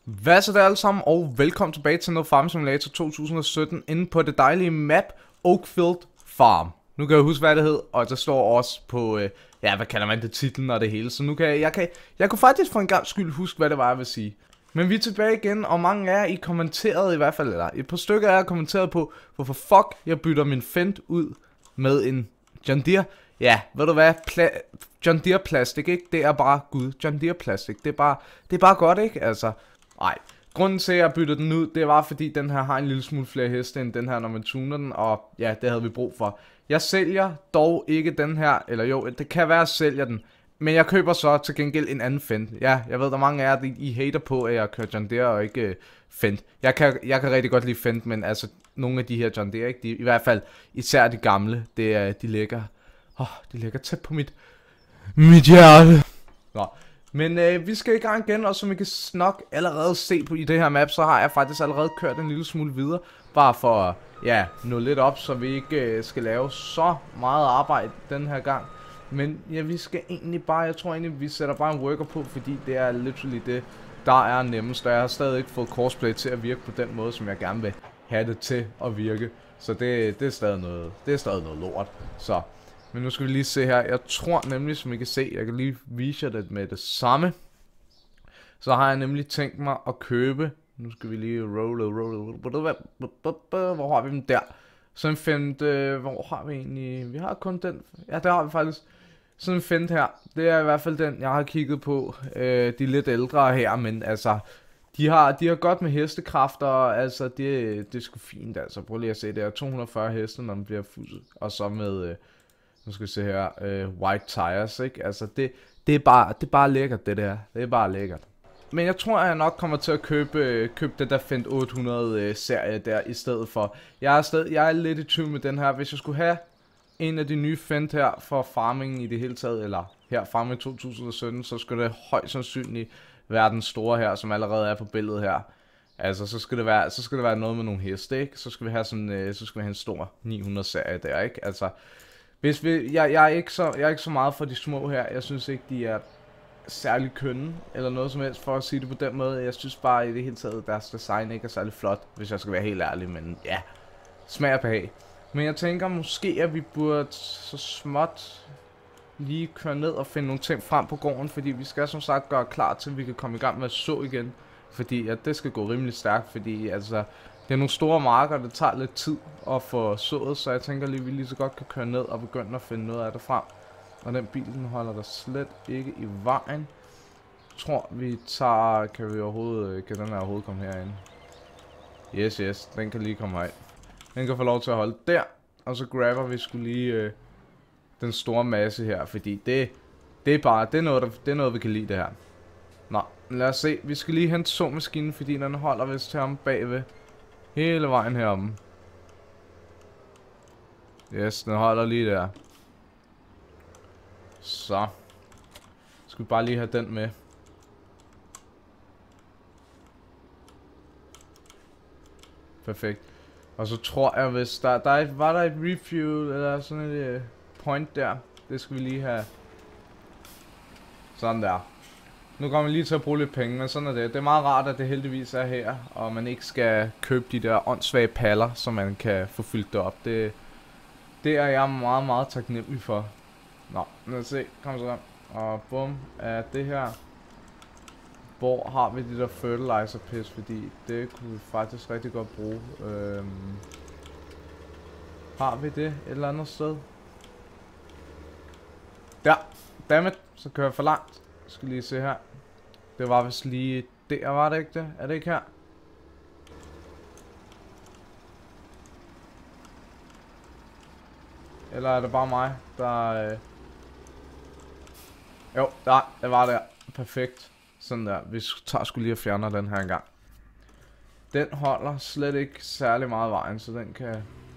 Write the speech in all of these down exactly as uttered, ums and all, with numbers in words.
Hvad så der alle sammen, og velkommen tilbage til noget Farm Simulator to tusind og sytten inde på det dejlige map Oakfield Farm. Nu kan jeg huske hvad det hed, og der står også på, øh, ja hvad kalder man det, titlen og det hele. Så nu kan jeg, jeg kan, jeg kunne faktisk for en gang skyld huske hvad det var jeg vil sige. Men vi er tilbage igen, og mange af jer I kommenterede i hvert fald, eller et par stykker af jer kommenterede på, hvorfor fuck jeg bytter min Fendt ud med en John Deere. Ja, ved du hvad, Pla John Deere plastik, ikke? Det er bare gud, John Deere plastik, det er bare, det er bare godt, ikke? Altså, nej. Grunden til at jeg byttede den ud, det var fordi den her har en lille smule flere heste end den her, når man tuner den, og ja, det havde vi brug for. Jeg sælger dog ikke den her, eller jo, det kan være at jeg sælger den, men jeg køber så til gengæld en anden Fendt. Ja, jeg ved, der er mange af jer, I hater på, at jeg kører John Deere og ikke uh, Fendt. Jeg kan, jeg kan rigtig godt lide Fendt, men altså, nogle af de her John Deere, ikke? De, i hvert fald, især de gamle, det, uh, de ligger, åh, oh, de ligger tæt på mit, mit hjerte. Nå. Men øh, vi skal i gang igen, og som I kan nok allerede se på i det her map, så har jeg faktisk allerede kørt en lille smule videre. Bare for at ja, nå lidt op, så vi ikke øh, skal lave så meget arbejde den her gang. Men ja, vi skal egentlig bare, jeg tror egentlig, vi sætter bare en worker på, fordi det er literally det, der er nemmest. Og jeg har stadig ikke fået cosplay til at virke på den måde, som jeg gerne vil have det til at virke. Så det, det, er, stadig noget, det er stadig noget lort. Så... Men nu skal vi lige se her. Jeg tror nemlig, som I kan se, jeg kan lige vise jer det med det samme. Så har jeg nemlig tænkt mig at købe. Nu skal vi lige rolle, rolle. Hvor har vi dem der? Så en Fendt, øh, hvor har vi egentlig? Vi har kun den. Ja, der har vi faktisk. Sådan en Fendt her. Det er i hvert fald den, jeg har kigget på. Øh, de lidt ældre her, men altså... De har, de har godt med hestekræfter, altså det, det er sgu fint, altså. Prøv lige at se, det er to hundrede og fyrre heste, når den bliver fusset. Og så med... Øh, Nu skal vi se her, øh, white tires, ikke? Altså, det, det, er bare, det er bare lækkert, det der. Det er bare lækkert. Men jeg tror, at jeg nok kommer til at købe, øh, købe det der Fendt otte hundrede øh, serie der i stedet for. Jeg er, stadig, jeg er lidt i tvivl med den her. Hvis jeg skulle have en af de nye Fendt her for farming i det hele taget, eller her farming to tusind og sytten, så skulle det højst sandsynligt være den store her, som allerede er på billedet her. Altså, så skal det være, så skal det være noget med nogle heste, ikke? Så skal vi have sådan, øh, så skal vi have en stor ni hundrede serie der, ikke? Altså... Hvis vi, jeg, jeg, er ikke så, jeg er ikke så meget for de små her. Jeg synes ikke, de er særlig kønne, eller noget som helst, for at sige det på den måde. Jeg synes bare i det hele taget, deres design ikke er særlig flot, hvis jeg skal være helt ærlig. Men ja, smag og behag. Men jeg tænker måske, at vi burde så småt lige køre ned og finde nogle ting frem på gården. Fordi vi skal som sagt gøre klar til, at vi kan komme i gang med at så igen. Fordi at det skal gå rimelig stærkt, fordi altså... Det er nogle store marker, det tager lidt tid at få sået, så jeg tænker lige, at vi lige så godt kan køre ned og begynde at finde noget af det frem. Og den bil, den holder der slet ikke i vejen. Jeg tror, vi tager... Kan vi overhovedet... Kan den her overhovedet komme herind? Yes, yes. Den kan lige komme herind. Den kan få lov til at holde der. Og så grabber vi skulle lige øh, den store masse her, fordi det, det er bare... Det er, noget, der, det er noget, vi kan lide, det her. Nå, lad os se. Vi skal lige hente såmaskinen, fordi den holder vist til ham bagved. Hele vejen heromme. Yes, den holder lige der. Så. Skal vi bare lige have den med. Perfekt. Og så tror jeg, hvis der, der er, var der et refuel eller sådan et uh, point der. Det skal vi lige have. Sådan der. Nu kommer vi lige til at bruge lidt penge, men sådan er det. Det er meget rart, at det heldigvis er her, og man ikke skal købe de der åndssvage paller, så man kan få fyldt det op. Det, det er jeg meget, meget taknemmelig for. Nå, lad os se. Kom så. Og bum, er det her. Hvor har vi de der fertilizer pis, fordi det kunne vi faktisk rigtig godt bruge. Øhm, har vi det et eller andet sted? Der. Dammit, så kører jeg for langt. Jeg skal lige se her. Det var vist lige der, var det ikke det? Er det ikke her? Eller er det bare mig, der... Øh... Jo, der, det var der. Perfekt. Sådan der. Vi tager sgu lige og fjerner den her engang. Den holder slet ikke særlig meget vejen, så den kan...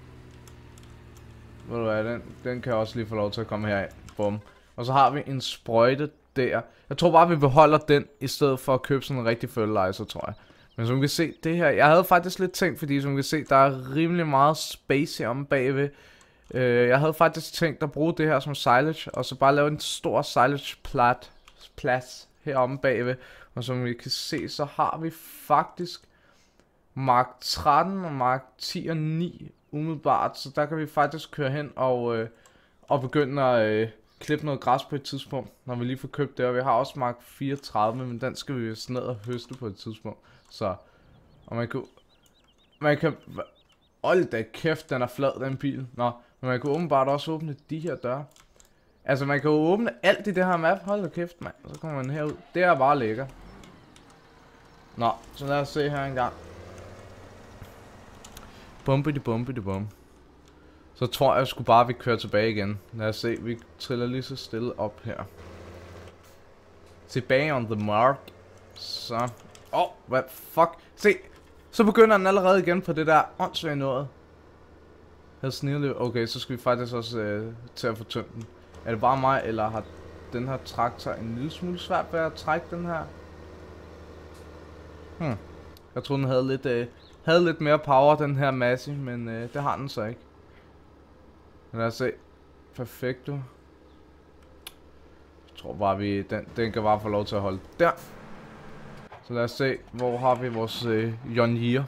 Ved du hvad, den, den kan også lige få lov til at komme her. Bum. Og så har vi en sprøjte der. Jeg tror bare, vi beholder den, i stedet for at købe sådan en rigtig fertilizer, tror jeg. Men som vi kan se, det her... Jeg havde faktisk lidt tænkt, fordi som vi kan se, der er rimelig meget space heromme bagved. Uh, jeg havde faktisk tænkt at bruge det her som silage, og så bare lave en stor silage plat, plads heromme bagved. Og som vi kan se, så har vi faktisk Mark tretten og Mark ti og ni umiddelbart. Så der kan vi faktisk køre hen og, øh, og begynde at øh, klippe noget græs på et tidspunkt, når vi lige får købt det. Og vi har også Mark fireogtredive, men den skal vi jo ned og høste på et tidspunkt. Så, og man kan... Man kan... Hold da kæft, den er flad, den bil. Nå, men man kan åbenbart også åbne de her døre. Altså, man kan jo åbne alt i det her map. Hold da kæft, mand. Så kommer man herud. Det er bare lækker. Nå, så lad os se her engang. Bumpity bumpity bum. Så tror jeg sgu bare, vi kører tilbage igen. Lad os se, vi triller lige så stille op her. Tilbage on the mark. Så. Åh, oh, hvad fuck. Se, så begynder den allerede igen på det der åndssvage noget. Has nearly... Okay, så skal vi faktisk også øh, til at få tømt den. Er det bare mig, eller har den her traktor en lille smule svært ved at trække den her? Hmm. Jeg troede, den havde lidt, øh, havde lidt mere power, den her Massey, men øh, det har den så ikke. Lad os se. Perfekt, du. Jeg tror bare, vi den, den kan bare få lov til at holde der. Så lad os se, hvor har vi vores øh, John Deere.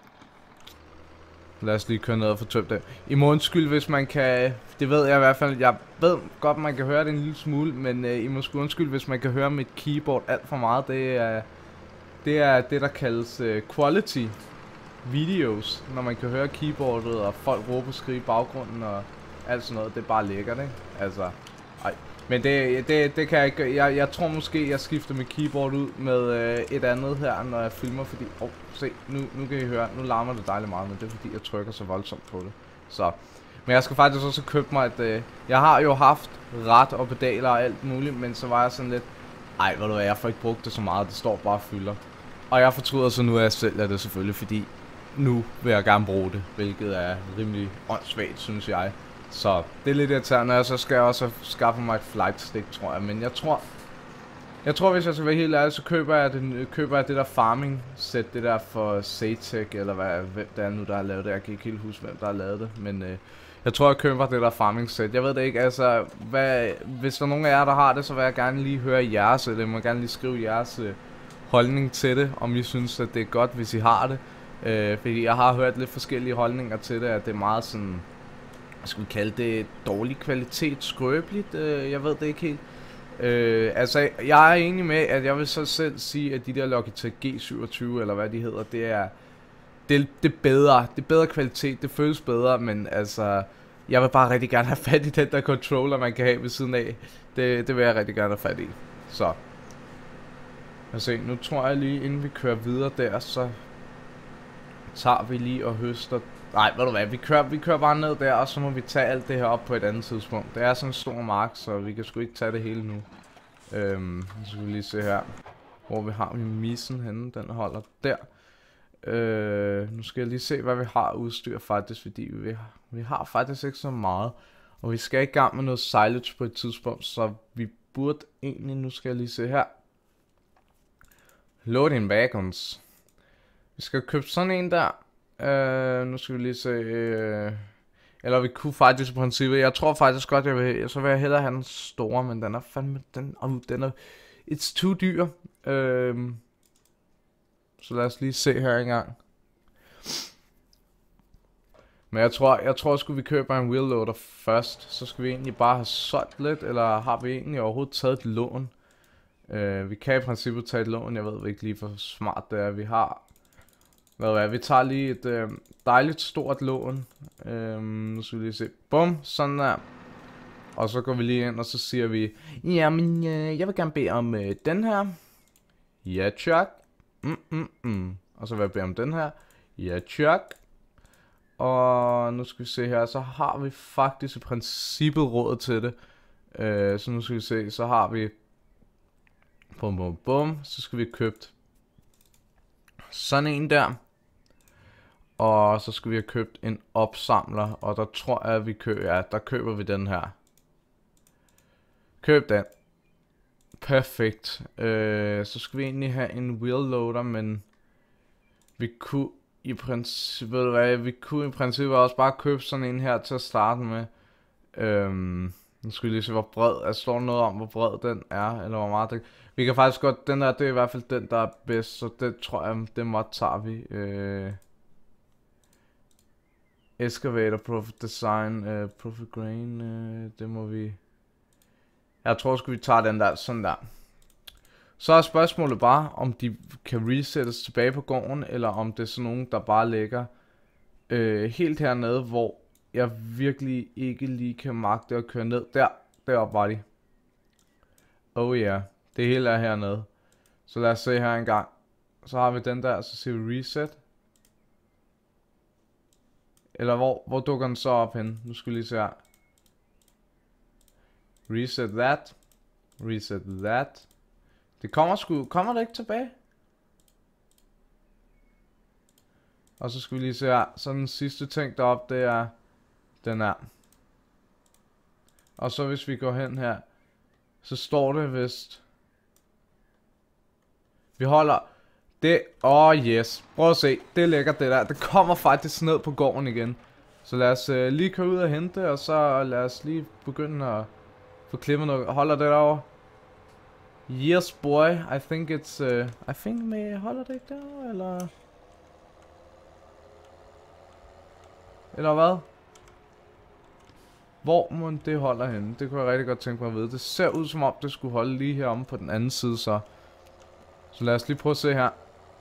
Lad os lige køre ned og få tømt det. I må undskylde, hvis man kan... Det ved jeg i hvert fald. Jeg ved godt, man kan høre det en lille smule. Men øh, I må sgu undskylde, hvis man kan høre mit keyboard alt for meget. Det er det, er det der kaldes øh, quality videos. Når man kan høre keyboardet, og folk råber og skrige i baggrunden, og alt sådan noget. Det er bare lækkert, ikke? Altså... Ej. Men det, det, det kan jeg ikke... Jeg, jeg tror måske, jeg skifter mit keyboard ud med øh, et andet her, når jeg filmer, fordi... Åh, oh, se, nu, nu kan I høre, nu larmer det dejligt meget, men det er fordi, jeg trykker så voldsomt på det. Så... Men jeg skal faktisk også købe mig et... Øh, jeg har jo haft ret og pedaler og alt muligt, men så var jeg sådan lidt... Ej, ved du hvad, jeg får ikke brugt det så meget, det står bare og fylder. Og jeg fortryder så nu, at jeg sælger det selvfølgelig, fordi... Nu vil jeg gerne bruge det, hvilket er rimelig åndssvagt, synes jeg. Så det er lidt irriterende, og så skal jeg også skaffe mig et flight stick, tror jeg. Men jeg tror, jeg tror hvis jeg skal være helt ærlig, så køber jeg det, køber jeg det der farming set, det der for Satec, eller hvad, hvem det er nu, der har lavet det. Jeg kan ikke helt huske, hvem der har lavet det, men øh, jeg tror, jeg køber det der farming set. Jeg ved det ikke, altså, hvad, hvis der er nogen af jer, der har det, så vil jeg gerne lige høre jeres, eller jeg må gerne lige skrive jeres øh, holdning til det, om I synes, at det er godt, hvis I har det. Øh, fordi jeg har hørt lidt forskellige holdninger til det, at det er meget sådan... Skal vi kalde det dårlig kvalitet, skrøbeligt? Øh, jeg ved det ikke helt. Øh, altså, jeg er enig med, at jeg vil så selv sige, at de der Logitech G syvogtyve, eller hvad de hedder, det er, det, det er bedre. Det er bedre kvalitet, det føles bedre, men altså, jeg vil bare rigtig gerne have fat i den der controller, man kan have ved siden af. Det, det vil jeg rigtig gerne have fat i. Så. Altså, nu tror jeg lige, inden vi kører videre der, så tager vi lige og høster. Nej, ved du hvad, vi kører, vi kører bare ned der, og så må vi tage alt det her op på et andet tidspunkt. Det er sådan en stor mark, så vi kan sgu ikke tage det hele nu. Øhm, så skal vi lige se her, hvor vi har vi missen henne, den holder der. Øh, nu skal jeg lige se, hvad vi har udstyr faktisk, fordi vi har, vi har faktisk ikke så meget. Og vi skal i gang med noget silage på et tidspunkt, så vi burde egentlig, nu skal jeg lige se her. Loading wagons. Vi skal købe sådan en der. Uh, nu skal vi lige se, uh, eller vi kunne faktisk i princippet, jeg tror faktisk godt, jeg vil, så vil jeg hellere have den store, men den er fandme, den, oh, den er, it's too dyr. Uh, så lad os lige se her engang. Men jeg tror, jeg tror skulle vi køber en wheel loader først, så skal vi egentlig bare have solgt lidt, eller har vi egentlig overhovedet taget et lån? Uh, vi kan i princippet tage et lån, jeg ved ikke lige hvor smart det er, vi har. Hvad er, vi tager lige et øh, dejligt stort lån. Øhm, nu skal vi lige se. Bum, sådan der. Og så går vi lige ind, og så siger vi, jamen, øh, jeg vil gerne bede om øh, den her. Ja, chuck. Mm, mm, mm. Og så vil jeg bede om den her. Ja, chuck. Og nu skal vi se her, så har vi faktisk i princippet råd til det. Øh, så nu skal vi se, så har vi... Bum, bum, bum. Så skal vi købe sådan en der. Og så skal vi have købt en opsamler. Og der tror jeg, at vi køber, ja, der køber vi den her. Køb den. Perfekt. Øh, så skal vi egentlig have en wheel loader, men vi kunne i princippet, hvad, vi kunne i princippet også bare købe sådan en her til at starte med. Øhm, Nu skal vi lige se, hvor bred. Er står noget om, hvor bred den er, eller hvor meget det... Vi kan faktisk godt... Den der, det er i hvert fald den, der er bedst, så det tror jeg, det mod tager vi. Øh... Excavator, Profit Design, øh, Profit Grain, øh, det må vi... Jeg tror sgu, vi tager den der, sådan der. Så er spørgsmålet bare, om de kan resettes tilbage på gården, eller om det er sådan nogen, der bare ligger øh, helt hernede, hvor jeg virkelig ikke lige kan magte at køre ned. Der, deroppe var de. Oh ja, yeah. Det hele er hernede. Så lad os se her en gang. Så har vi den der, så siger vi reset. Eller hvor, hvor dukker den så op hen? Nu skal vi lige se her. Reset that. Reset that. Det kommer sgu, kommer det ikke tilbage? Og så skal vi lige se her. Så den sidste ting deroppe, det er den her. Og så hvis vi går hen her, så står det vist. Vi holder det. Åh oh yes. Prøv at se. Det er lækkert det der. Det kommer faktisk ned på gården igen. Så lad os uh, lige køre ud og hente, og så lad os lige begynde at få klippet noget. Holder det derovre? Yes boy. I think it's uh, I think me holder det ikke derovre, eller Eller hvad? Hvor må det holder henne? Det kunne jeg rigtig godt tænke mig at vide. Det ser ud som om det skulle holde lige heromme på den anden side, så Så lad os lige prøve at se her.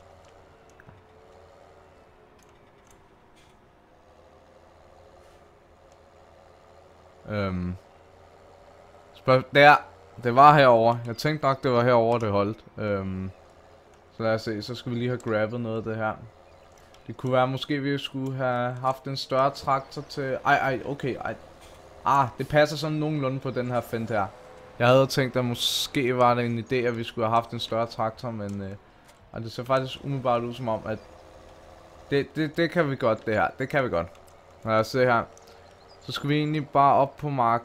Øhm. Spørg der. Det var herover. Jeg tænkte nok det var herover det holdt. Øhm. Så lad os se. Så skal vi lige have grabbet noget af det her. Det kunne være måske vi skulle have haft en større traktor til. Ej ej okay ej. Ah det passer sådan nogenlunde på den her fent her. Jeg havde tænkt at måske var det en idé at vi skulle have haft en større traktor, men øh, og det ser faktisk umiddelbart ud som om at det, det, det kan vi godt det her. Det kan vi godt. Lad os se her. Så skal vi egentlig bare op på mark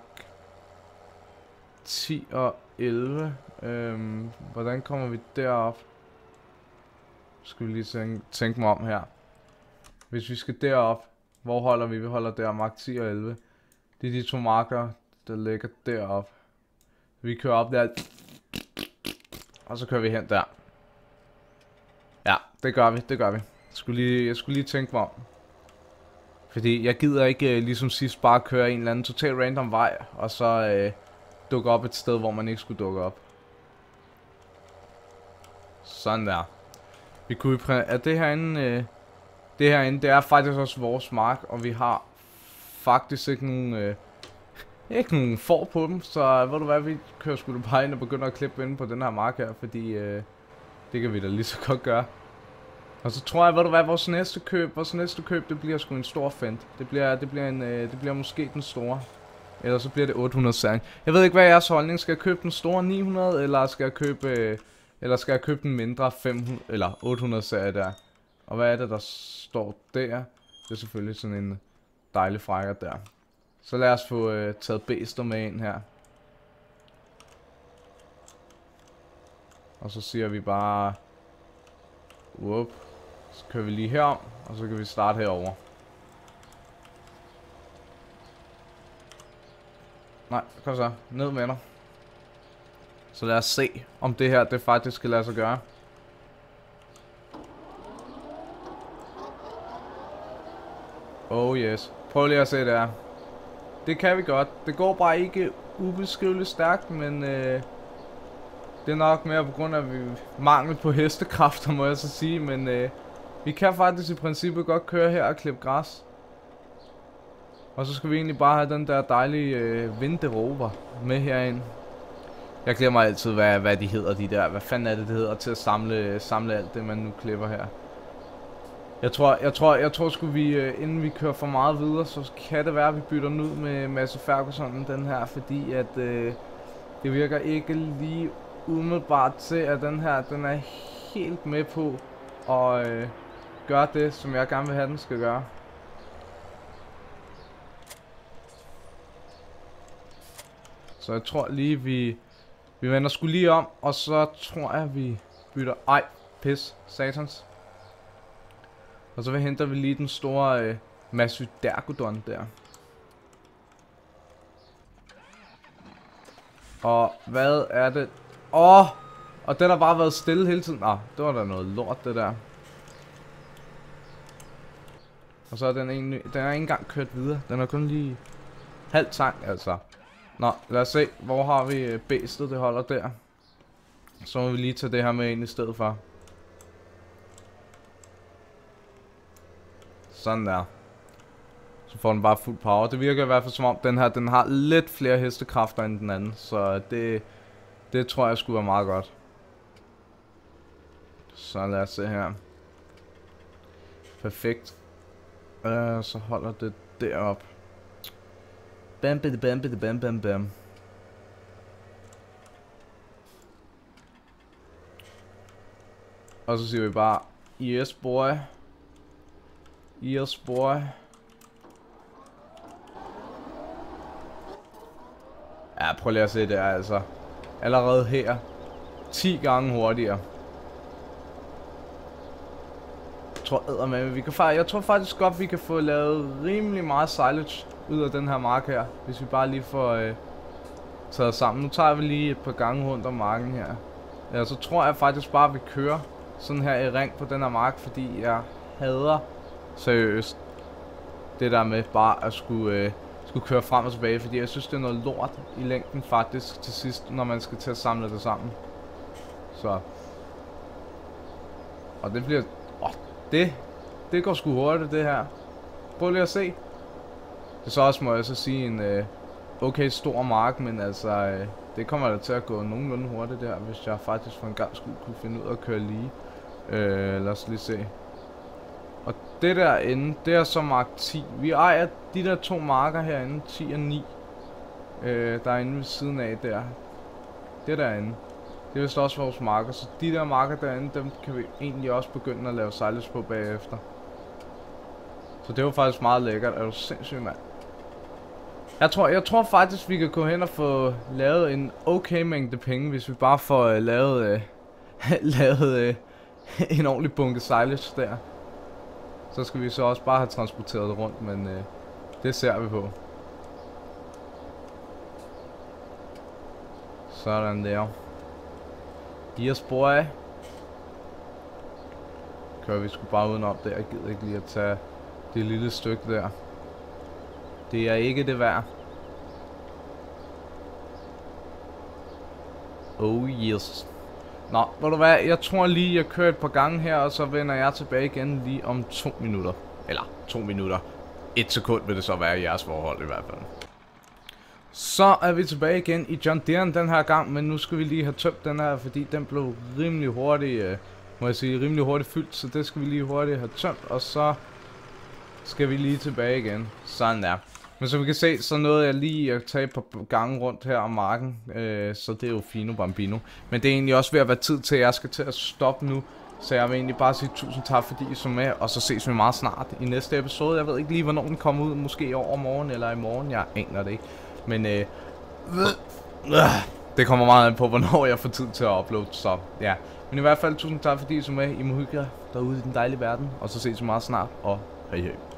ti og elleve. Øhm, hvordan kommer vi derop? Skal vi lige tænke, tænke mig om her. Hvis vi skal derop, hvor holder vi? Vi holder der mark ti og elleve. Det er de to marker, der ligger derop. Vi kører op der. Og så kører vi hen der. Ja, det gør vi, det gør vi. Jeg skulle lige, jeg skulle lige tænke mig om. Fordi jeg gider ikke øh, ligesom sidst bare køre en eller anden total random vej. Og så øh, dukke op et sted, hvor man ikke skulle dukke op. Sådan der. Vi kunne er det herinde, øh, det herinde, det er faktisk også vores mark, og vi har faktisk ikke nogen, øh, ikke nogen får på dem, så ved du hvad, vi kører sgu da bare ind og begynder at klippe ind på den her mark her, fordi øh, det kan vi da lige så godt gøre. Og så tror jeg, ved du hvad, vores næste køb, vores næste køb, det bliver sgu en stor fent. Det bliver, det bliver en, øh, det bliver måske den store, eller så bliver det otte hundrede serien. Jeg ved ikke, hvad jeres holdning, skal jeg købe den store ni hundrede, eller skal jeg købe øh, Eller skal jeg købe den mindre fem hundrede eller otte hundrede serie der? Og hvad er det der står der? Det er selvfølgelig sådan en dejlig frækker der. Så lad os få øh, taget bæster med ind her. Og så siger vi bare whoop. Så kører vi lige herom, og så kan vi starte herover. Nej, kom så. Ned med dig. Så lad os se, om det her det faktisk skal lade sig gøre. Oh yes. Prøv lige at se det her. Det kan vi godt. Det går bare ikke ubeskriveligt stærkt, men øh, det er nok mere på grund af vi mangel på hestekræfter, må jeg så sige. Men øh, vi kan faktisk i princippet godt køre her og klippe græs. Og så skal vi egentlig bare have den der dejlige øh, vinderover med herind. Jeg glemmer altid, hvad, hvad de hedder, de der. Hvad fanden er det, det hedder til at samle, samle alt det, man nu klipper her. Jeg tror, jeg tror, jeg tror sgu vi, øh, inden vi kører for meget videre, så kan det være, at vi bytter den ud med Masse Ferguson, den her, fordi at øh, det virker ikke lige umiddelbart til, at den her, den er helt med på at øh, gøre det, som jeg gerne vil have, den skal gøre. Så jeg tror lige, vi... Vi vender sgu lige om, og så tror jeg, vi bytter... Ej, pis, satans. Og så henter vi lige den store øh, Massydergodon der. Og hvad er det? Åh! Oh! Og den har bare været stille hele tiden. Ah, det var da noget lort, det der. Og så er den egentlig... Den er ikke engang kørt videre. Den er kun lige... halv tank, altså. Nå, lad os se. Hvor har vi bæstet, det holder der. Så må vi lige tage det her med ind i stedet for. Sådan der. Så får den bare fuld power. Det virker i hvert fald som om, den her, den har lidt flere hestekræfter end den anden. Så det... Det tror jeg skulle være meget godt. Så lad os se her. Perfekt. Uh, så holder det derop. Bam, bam, bam, bam, bam, bam. Og så siger vi bare, yes boy. Yes boy. Ja, prøv lige at se det her, altså. Allerede her. ti gange hurtigere. Jeg tror eddermame, vi kan faktisk, jeg tror faktisk godt, vi kan få lavet rimelig meget silage ud af den her mark her. Hvis vi bare lige får øh, taget sammen. Nu tager vi lige et par gange rundt om marken her. Ja, så tror jeg faktisk bare, at vi kører sådan her i ring på den her mark, fordi jeg hader seriøst det der med bare at skulle, øh, skulle køre frem og tilbage. Fordi jeg synes, det er noget lort i længden faktisk til sidst, når man skal til at samle det sammen. Så. Og det bliver... Åh, det, det går sgu hurtigt det her. Prøv lige at se. Det er så også, må jeg så sige, en øh, okay stor mark, men altså, øh, det kommer da til at gå nogenlunde hurtigt der, hvis jeg faktisk for en gang skulle kunne finde ud af at køre lige. Øh, lad os lige se. Og det derinde, det er så mark ti. Vi ejer de der to marker herinde, ti og ni. Øh, der er inde ved siden af der. Det derinde. Det er vist også vores marker, så de der marker derinde, dem kan vi egentlig også begynde at lave silage på bagefter. Så det var faktisk meget lækkert. Er du sindssygt, mand? Jeg tror, jeg tror faktisk, vi kan gå hen og få lavet en okay mængde penge, hvis vi bare får uh, lavet, uh, lavet uh, en ordentlig bunke silage der. Så skal vi så også bare have transporteret det rundt, men uh, det ser vi på. Sådan der. Yes boy. Kører vi sgu bare udenom der. Jeg gider ikke lige at tage det lille stykke der. Det er ikke det værd. Oh yes. Nå, ved du hvad? Jeg tror lige, jeg kører et par gange her, og så vender jeg tilbage igen lige om to minutter. Eller to minutter. Et sekund vil det så være i jeres forhold i hvert fald. Så er vi tilbage igen i John Deere den her gang, men nu skal vi lige have tømt den her, fordi den blev rimelig hurtigt, øh, må jeg sige, rimelig hurtigt fyldt, så det skal vi lige hurtigt have tømt, og så skal vi lige tilbage igen. Sådan der. Men som vi kan se, så nåede jeg lige at tage et par gange rundt her om marken, øh, så det er jo fino bambino. Men det er egentlig også ved at være tid til, at jeg skal til at stoppe nu, så jeg vil egentlig bare sige tusind tak, fordi I så med, og så ses vi meget snart i næste episode. Jeg ved ikke lige, hvornår den kommer ud, måske over morgen eller i morgen, jeg aner det ikke. Men øh, øh, det kommer meget an på, hvornår jeg får tid til at uploade, så ja. Men i hvert fald tusind tak, fordi I så med. I må hygge jer derude i den dejlige verden, og så ses vi meget snart, og hej hej.